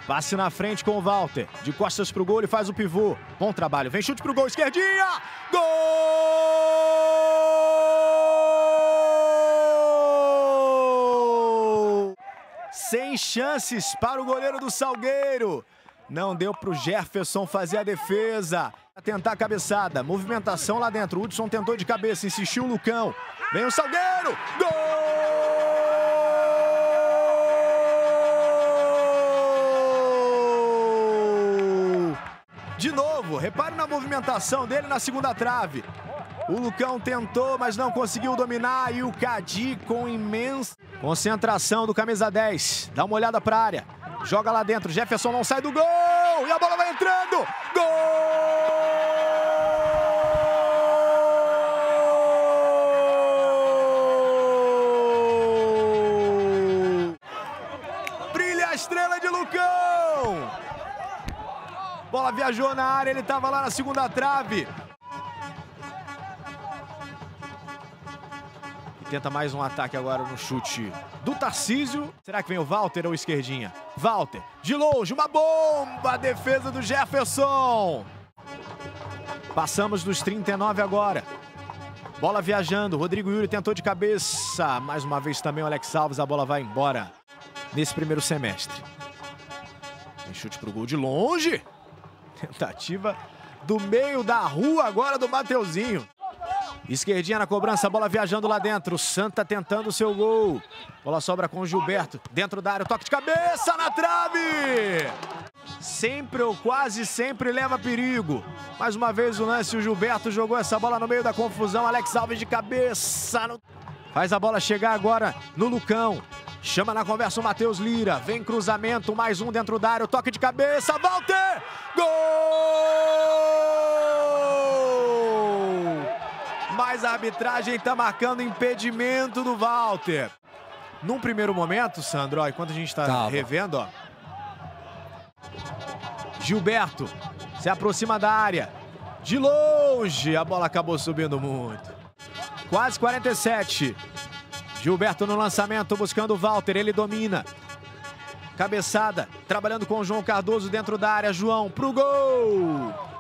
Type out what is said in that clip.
Passe na frente com o Walter. De costas pro gol, ele faz o pivô. Bom trabalho. Vem chute pro gol, esquerdinha. Gol! Sem chances para o goleiro do Salgueiro. Não deu pro Jefferson fazer a defesa. Tentar a cabeçada. Movimentação lá dentro. O Hudson tentou de cabeça. Insistiu o Lucão. Vem o Salgueiro. Gol! De novo, repare na movimentação dele na segunda trave. O Lucão tentou, mas não conseguiu dominar. E o Cadi com imensa concentração do camisa 10. Dá uma olhada para a área. Joga lá dentro. Jefferson não sai do gol. E a bola vai entrando. Gol! Brilha a estrela de Lucão. Bola viajou na área, ele estava lá na segunda trave. E tenta mais um ataque agora no chute do Tarcísio. Será que vem o Walter ou esquerdinha? Walter, de longe, uma bomba! A defesa do Jefferson. Passamos dos 39 agora. Bola viajando, Rodrigo Yuri tentou de cabeça. Mais uma vez também o Alex Alves, a bola vai embora nesse primeiro semestre. Tem chute pro gol de longe. Tentativa do meio da rua agora do Mateuzinho. Esquerdinha na cobrança, bola viajando lá dentro. Santa tentando o seu gol. Bola sobra com o Gilberto. Dentro da área, toque de cabeça na trave. Sempre ou quase sempre leva perigo. Mais uma vez o lance, o Gilberto jogou essa bola no meio da confusão. Alex Alves de cabeça. Faz a bola chegar agora no Lucão. Chama na conversa o Matheus Lira. Vem cruzamento, mais um dentro da área. O toque de cabeça, Walter! Gol! Mas a arbitragem está marcando impedimento do Walter. Num primeiro momento, Sandro, ó, enquanto a gente está revendo, ó. Gilberto se aproxima da área. De longe, a bola acabou subindo muito. Quase 47. Gilberto no lançamento, buscando o Walter, ele domina. Cabeçada, trabalhando com o João Cardoso dentro da área. João pro gol!